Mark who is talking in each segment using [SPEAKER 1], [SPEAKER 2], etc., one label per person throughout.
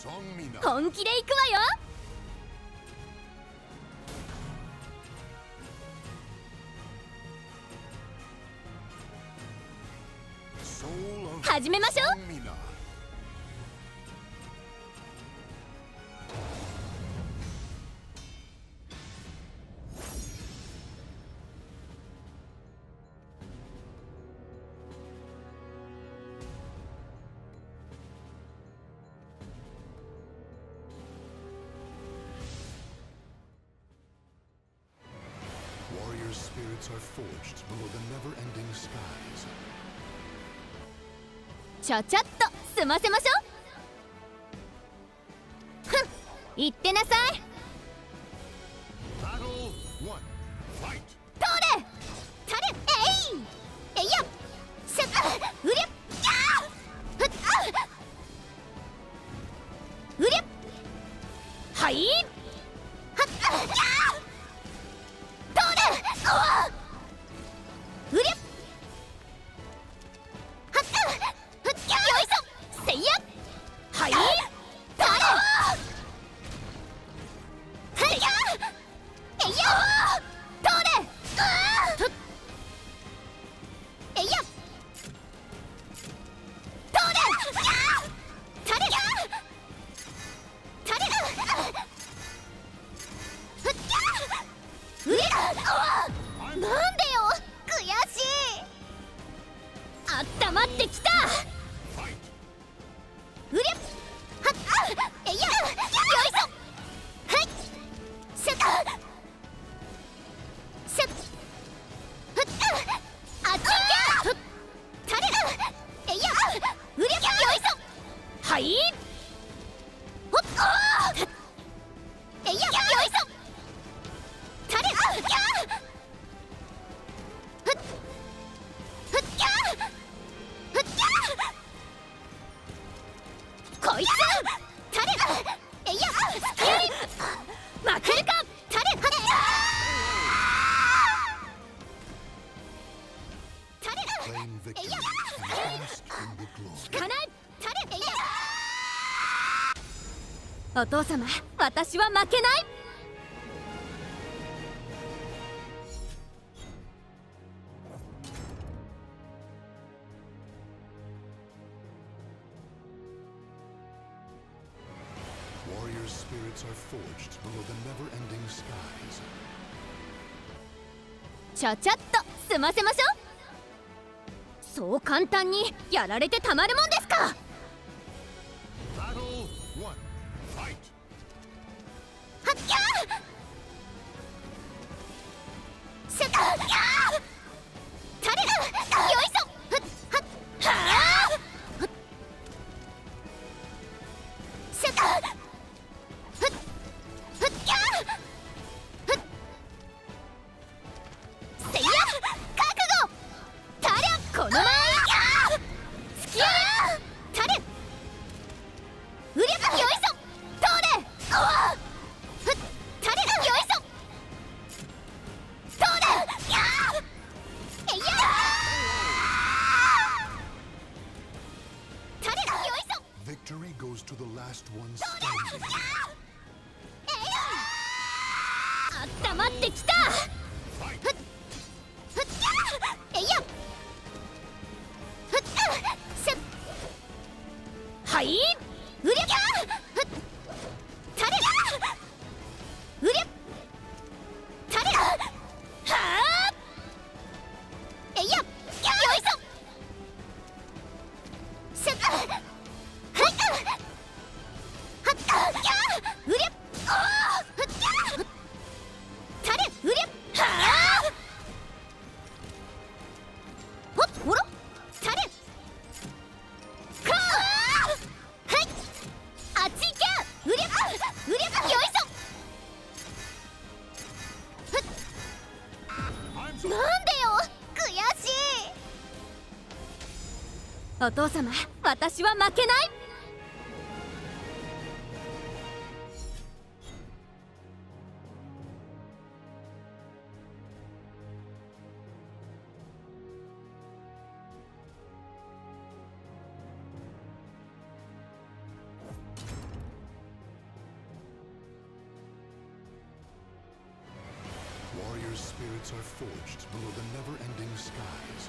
[SPEAKER 1] 本気で行くわよ。始めましょう。
[SPEAKER 2] Warrior spirits are forged below the never-ending skies.
[SPEAKER 1] ちゃちゃっと済ませましょう。ふん、行ってなさい。通れたれえいえいやしゃうりゃふっうりゃはいはっ通れうりゃはい誰はいやえいや誰えいや誰誰誰なんでよ悔しい。あったまってきた。うりゃはっえいやよいしょはいしゃっしゃっふっあっち行けたれえいやうりゃよいしょはいほっえいやよいしょたれふっふっふっこいつタレえいやスキルまくるかタレタレえいや引かないタレえいやお父様、私は負けない。
[SPEAKER 2] Warrior spirits are forged below the never-ending skies.
[SPEAKER 1] ちゃちゃっと済ませましょう。そう簡単にやられてたまるもんですか。はっきゃーしゃったータレよいしょふっはっはあしゃったふっふっきゃーふっせいや覚悟タレこの前スキルタレうりゃよいしょ通れふっタレよいしょ通れえいやタレよいしょ
[SPEAKER 2] Victory goes to the last one standing.
[SPEAKER 1] あったまってきた。ふっふっえいやふっしゃはいうりゃふっタレうりゃタレはあえいやよいしょしゃはいはっうりゃふっタレうりゃはあほっほらタレかはいあっち行けうりゃよいしょなんでよ悔しい。お父様、私は負けない。
[SPEAKER 2] spirits are forged below the never-ending skies.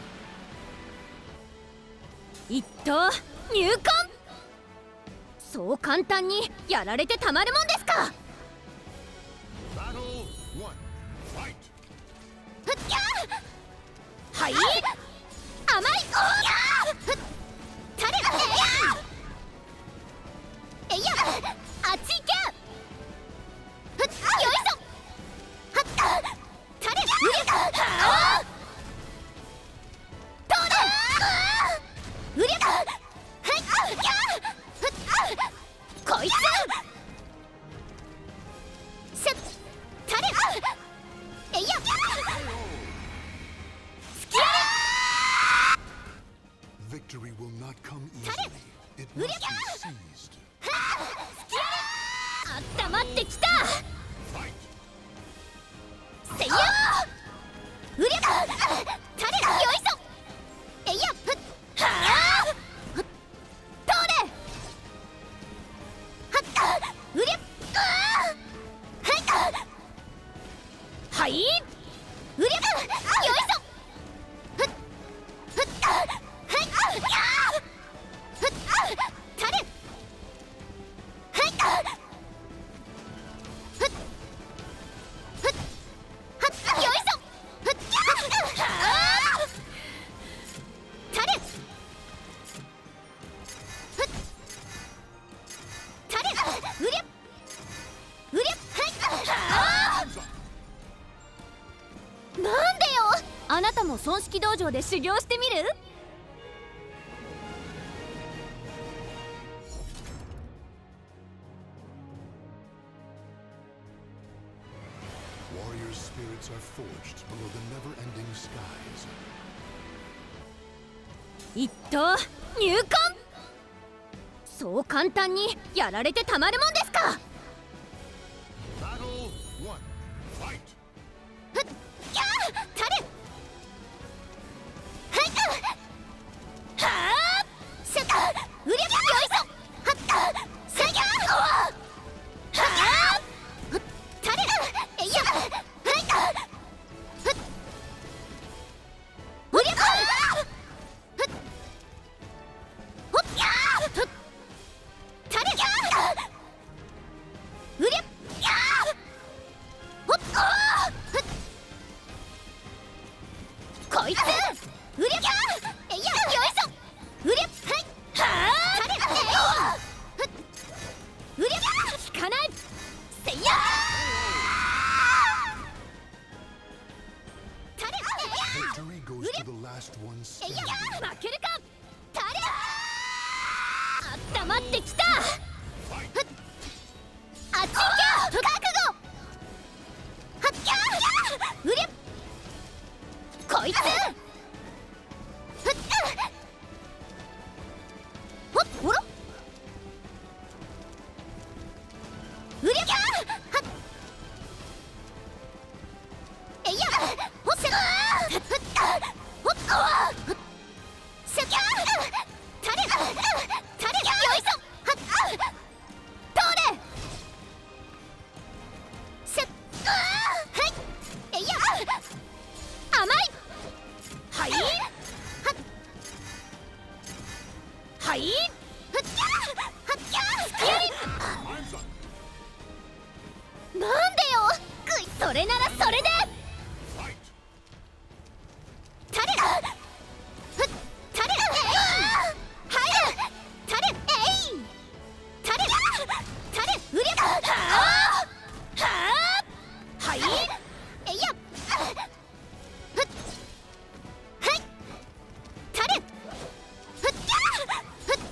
[SPEAKER 1] 一刀入魂。そう簡単にやられてたまるもんですか。
[SPEAKER 2] Battle 1. Fight.
[SPEAKER 1] ふっきゃー。はい。甘い。ふっ。タレ。えいや。あっち行け。ふっ。よいしょ。はっ。タレ。うりゃ。はあ。どうだ。うりゃ。はい。ふっきゃー。ふっ。こいつ。しゃ。タレ。えいや。
[SPEAKER 2] Victory will not come easily. It must be seized.
[SPEAKER 1] あったまってきた。
[SPEAKER 2] Fight.
[SPEAKER 1] せいや。うりゃ。タレ。よいしょ。えいや。ふっ。はあ。ふっ。どれ。はっ。うりゃ。はい。はい。うりゃ。よいしょ。ふっ。ふっ。はい。ふっ。タレ。はい。ふっ。ふっ。はっ。よいしょ。ふっ。はあ。タレ。ふっ。タレ。うりゃ。うりゃ。はい。はあ。なんでよ。あなたも損式道場で修行してみる？
[SPEAKER 2] Warrior spirits are forged below the never-ending skies.
[SPEAKER 1] 一刀入魂。そう簡単にやられてたまるもんですか。
[SPEAKER 2] Battle 1. Fight.
[SPEAKER 1] ふっ。きゃー。タレ。はい。はあ。しゃ。うりゃ。よいしょ。はっ。せいや。はあ。ふっ。タレ。えいや。はい。ふっ。うりゃ。ふっ。ほっ。ふっ。タレ。うりゃ。ほっ。ふっ。こいつ。うりゃ。えいや。よいしょ。うりゃ。はい。はあ。タレ。ふっ。うりゃ。効かない。せいや。タレ。
[SPEAKER 2] Victory goes to the last one
[SPEAKER 1] えいや。
[SPEAKER 2] standing.
[SPEAKER 1] 負けるか。タレ。あったまってきた。ふっ。あっち行け。覚悟。はっきゃ。うりゃ。こいつ。ふっ。ほっ。ほら。うりゃ。はっ。えいや。ほっせ。ふっ。ほっ。ふっ。しゃ。タレ。タレ。よいしょ。はっ。どれ。しゃ。はい。えいや。甘い。はい。はっ。はい。ふっ。はっきゃ。すきやり。
[SPEAKER 2] Time's up.
[SPEAKER 1] なんでよ。それならそれで。
[SPEAKER 2] Fight.
[SPEAKER 1] タレ。ふっ。タレ。はい。タレ。えい。タレ。タレ。うりゃ。はあ。はあ。はい。えいや。ふっ。はい。タレ。ふっ。ふっ。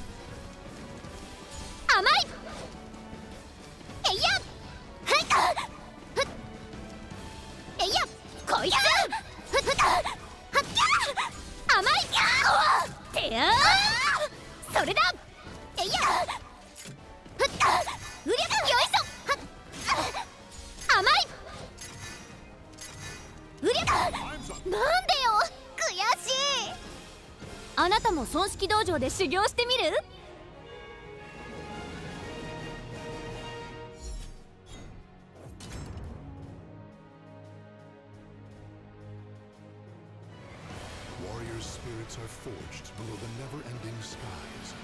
[SPEAKER 1] 甘い。えいや。はい。ふっ。えいや。こいつ。ふっ。はっ。甘い。てやー。それだ。えいや。ふっ。うりゃ。よいしょ。はっ。甘い。うりゃ。
[SPEAKER 2] Time's up.
[SPEAKER 1] なんでよ。悔しい。あなたも損式道場で修行してみる？
[SPEAKER 2] Warrior spirits are forged below the never-ending skies.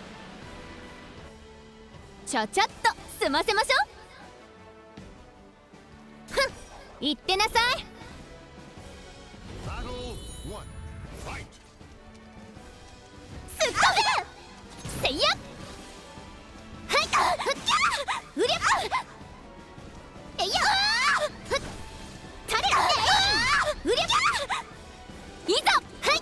[SPEAKER 1] ちゃちゃっと済ませましょう。ふん、行ってなさい。
[SPEAKER 2] Battle 1. Fight!
[SPEAKER 1] すっ飛べせいやはいっふっきゃうりゃえいやふったれうりゃいざはい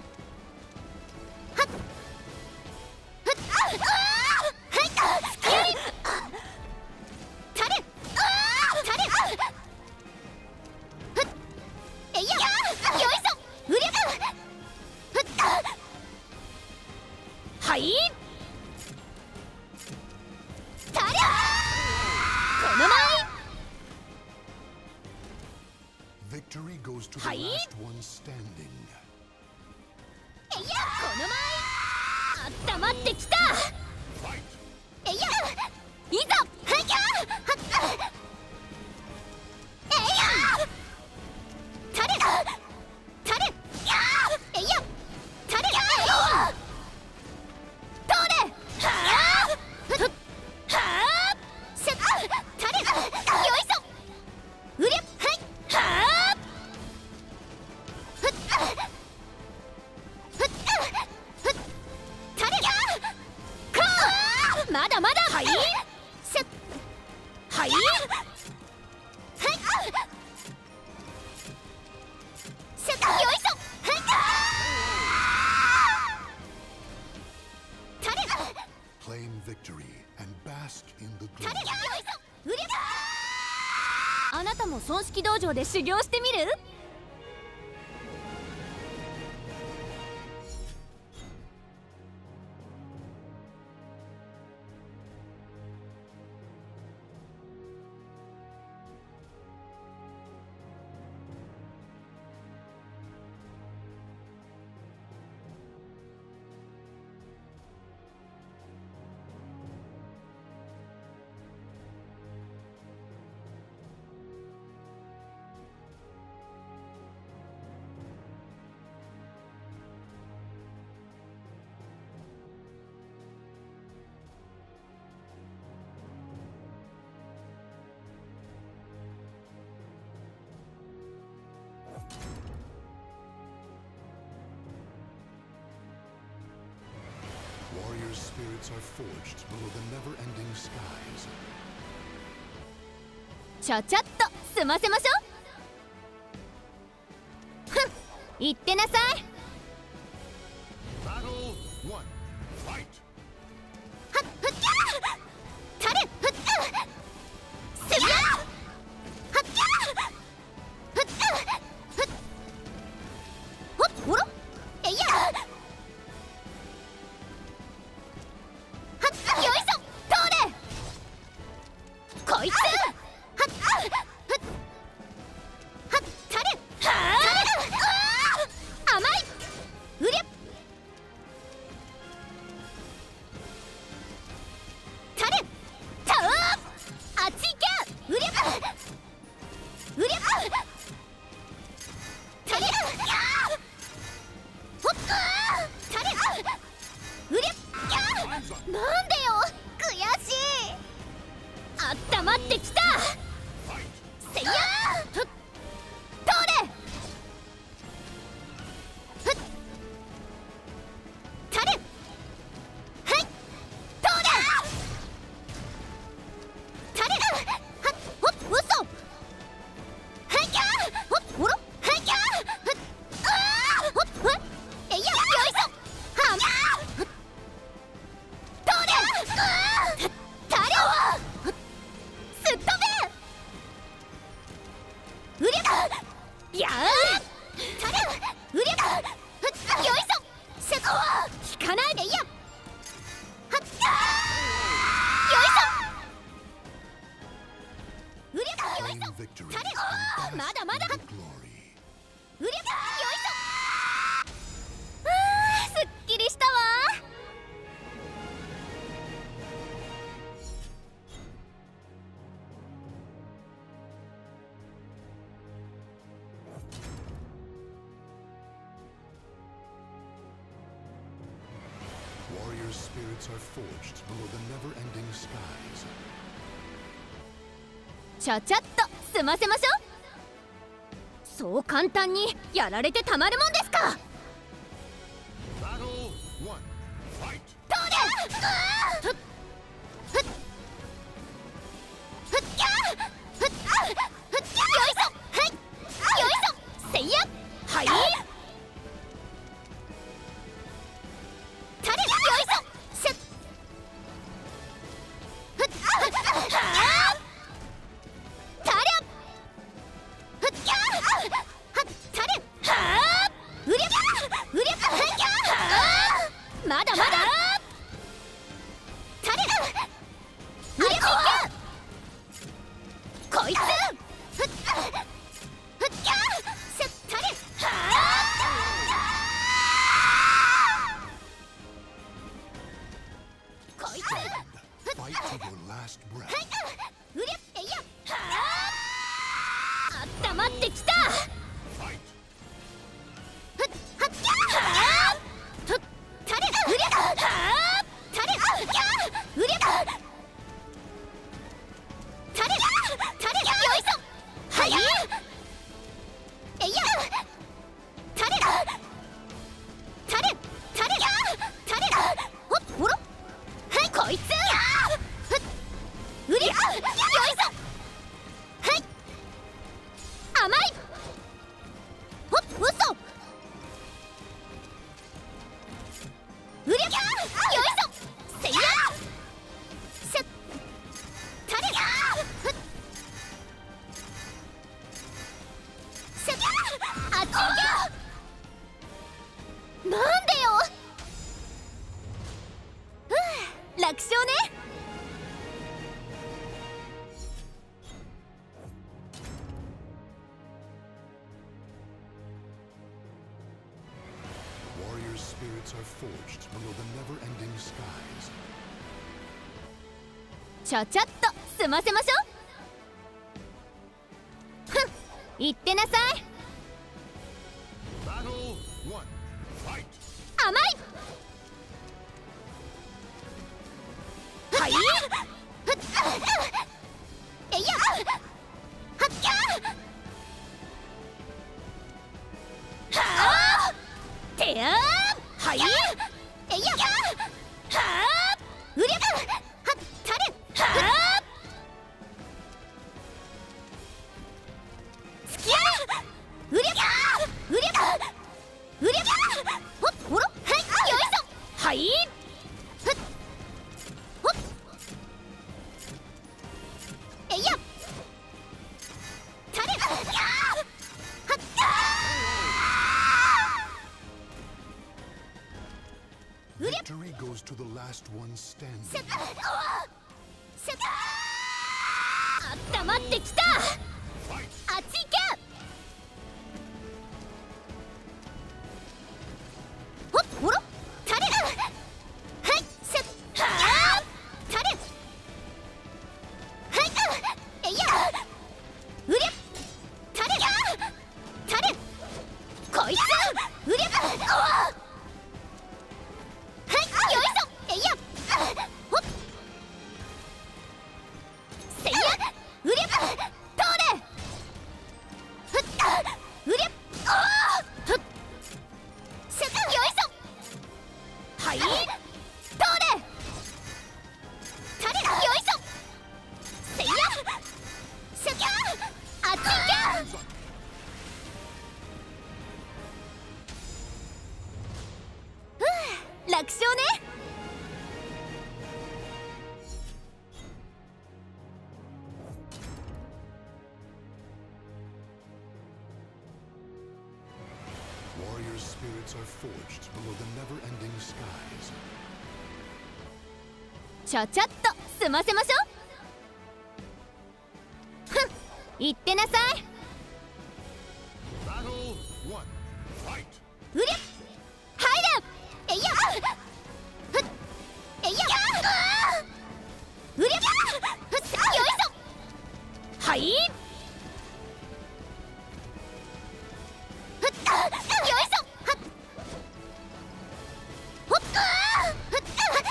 [SPEAKER 1] はっふっはいっ突き合いたれたれふっえいやよいしょうりゃふっはいたりゃこの前
[SPEAKER 2] Victory goes to the
[SPEAKER 1] Hi.
[SPEAKER 2] last one standing.
[SPEAKER 1] えいやこの前あったまってきた
[SPEAKER 2] Fight!
[SPEAKER 1] えいやいざはいきゃはっえいやたれたれえいやたれとれはあふっはあせったれよいしょうりゃはいはあふっふっふったれかあまだまだはいせっはいはいせっよいしょはいたれ
[SPEAKER 2] Claim victory and bask in the
[SPEAKER 1] た
[SPEAKER 2] glow.
[SPEAKER 1] れよいしょうりゃあなたも損式道場で修行してみる？
[SPEAKER 2] Warrior spirits are forged below the never-ending skies.
[SPEAKER 1] ちゃちゃっと済ませましょう。ふん、行ってなさい。
[SPEAKER 2] Battle 1. Fight!
[SPEAKER 1] はっふっきゃたれふっせいやはっきゃふっふっほっほらえいやはっよいしょ通れこいつはっふっはったれはあ甘いうりゃ
[SPEAKER 2] Warrior spirits are forged below the never-ending skies.
[SPEAKER 1] ちゃちゃっと済ませましょう。そう簡単にやられてたまるもんですか。
[SPEAKER 2] Battle 1. Fight!
[SPEAKER 1] どうでふっふっふっきゃふっふっきゃよいしょはいよいしょせいやはいたれよいしょせっふっふっはあたれふっきゃはたれはあうりゃうりゃふっきゃはあまだまだたれうりゃこいつふっふっきゃせったれはあこいつ
[SPEAKER 2] Fight to your last breath.
[SPEAKER 1] うりゃえいやはああったまってきた
[SPEAKER 2] Fight!
[SPEAKER 1] ふっはっきゃはあふったれうりゃはあたれふっきゃうりゃたれよいしょはいえいやたれほらはいこいつふっうりゃよいしょはい甘いほっうそうりゃよいしょせいやせったれふっせっあっち行けなんでよふう楽勝ね。
[SPEAKER 2] Warrior spirits are forged below the never-ending skies.
[SPEAKER 1] ちゃちゃっと済ませましょう。ふん言ってなさい。
[SPEAKER 2] Battle 1. Fight!
[SPEAKER 1] 甘いはいふっえいやはっきゃはあてやーはいえいやはあうりゃはったれはあつきやうりゃうりゃうりゃほらはいよいしょはいふっほっえいやたれはっ
[SPEAKER 2] Victory goes to the last one standing.
[SPEAKER 1] せあったまってきた
[SPEAKER 2] Fight!
[SPEAKER 1] あっち行けほらたれはいせっはあたれはいえいやうりゃたれこいつうりゃはいよいしょえいやほっせいやうりゃ通れふっうりゃふっせっよいしょはい通れたれよいしょせいやせっあっち行け
[SPEAKER 2] Hands up!
[SPEAKER 1] 楽勝ね。
[SPEAKER 2] Warrior spirits are forged below the never-ending skies.
[SPEAKER 1] ちゃちゃっと済ませましょう。ふん言ってなさい。
[SPEAKER 2] Battle 1. Fight!
[SPEAKER 1] うりゃ入れえいやふっえいやうりゃふっよいしょはいふっよいしょはっほっふっ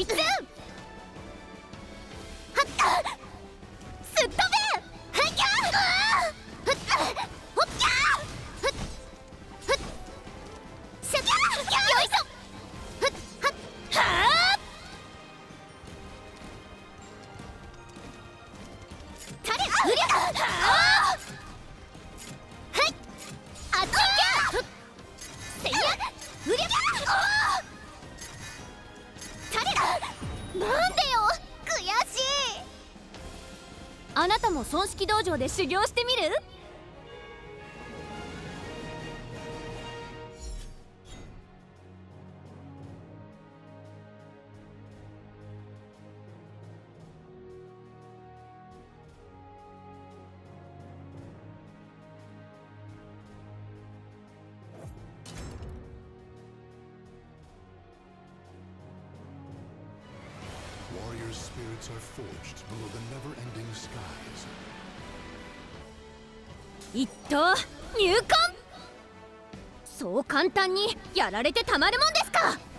[SPEAKER 1] いつはっすっ飛べはっきゃーふっほっきゃーふっふっしゃっよいしょふっはっはーたれうりゃはあはいあっち行けふっせいやうりゃたれなんでよ悔しい。あなたも損式道場で修行してみる？
[SPEAKER 2] Warriors' spirits are forged below the never-ending skies.
[SPEAKER 1] 一刀入魂。そう簡単にやられてたまるもんですか。